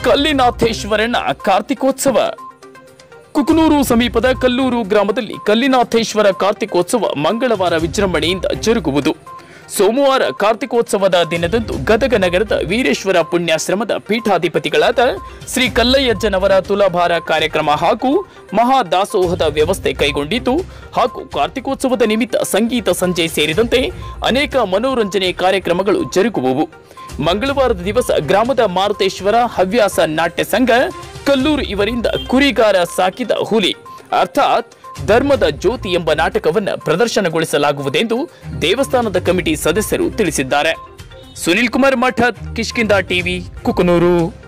ಕಲ್ಲಿನಾಥೇಶ್ವರನ ಕಾರ್ತಿಕೋತ್ಸವ. ಕುಕನೂರು ಸಮೀಪದ ಕಲ್ಲೂರು ಗ್ರಾಮದಲ್ಲಿ ಕಲ್ಲಿನಾಥೇಶ್ವರ ಕಾರ್ತಿಕೋತ್ಸವ ಮಂಗಳವಾರ ವಿಜೃಂಭಣೆಯಿಂದ ಜರುಗುವುದು. ಸೋಮವಾರ ಕಾರ್ತಿಕೋತ್ಸವದ ದಿನದಂದು ಗದಗ ನಗರದ ವೀರೇಶ್ವರ ಪುಣ್ಯಾಶ್ರಮದ ಪೀಠಾಧಿಪತಿಗಳಾದ ಶ್ರೀ ಕಲ್ಲಯ್ಯಜ್ಜನವರ ತುಲಾಭಾರ ಕಾರ್ಯಕ್ರಮ ಹಾಗೂ ಮಹಾದಾಸೋಹದ ವ್ಯವಸ್ಥೆ ಕೈಗೊಂಡಿದ್ದು ಹಾಗೂ ಕಾರ್ತಿಕೋತ್ಸವದ ನಿಮಿತ್ತ ಸಂಗೀತ ಸಂಜೆ ಸೇರಿದಂತೆ ಅನೇಕ ಮನೋರಂಜನೆ ಕಾರ್ಯಕ್ರಮಗಳು ಜರುಗುವವು. ಮಂಗಳವಾರದ ದಿವಸ ಗ್ರಾಮದ ಮಾರುತೇಶ್ವರ ಹವ್ಯಾಸ ನಾಟ್ಯ ಸಂಘ ಕಲ್ಲೂರು ಇವರಿಂದ ಕುರಿಗಾರ ಸಾಕಿದ ಹುಲಿ ಅರ್ಥಾತ್ ಧರ್ಮದ ಜ್ಯೋತಿ ಎಂಬ ನಾಟಕವನ್ನು ಪ್ರದರ್ಶನಗೊಳಿಸಲಾಗುವುದೆಂದು ದೇವಸ್ಥಾನದ ಕಮಿಟಿ ಸದಸ್ಯರು ತಿಳಿಸಿದ್ದಾರೆ. ಸುನಿಲ್ ಕುಮಾರ್ ಮಠದ್, ಕಿಷ್ಕಿಂಧ ಟಿವಿ, ಕುಕನೂರು.